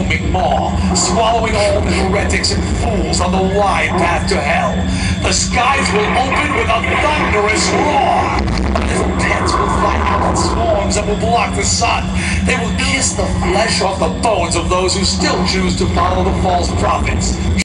consuming maw, swallowing all the heretics and fools on the wide path to hell. The skies will open with a thunderous roar. Little pets will fly out in swarms and will block the sun. They will kiss the flesh off the bones of those who still choose to follow the false prophets.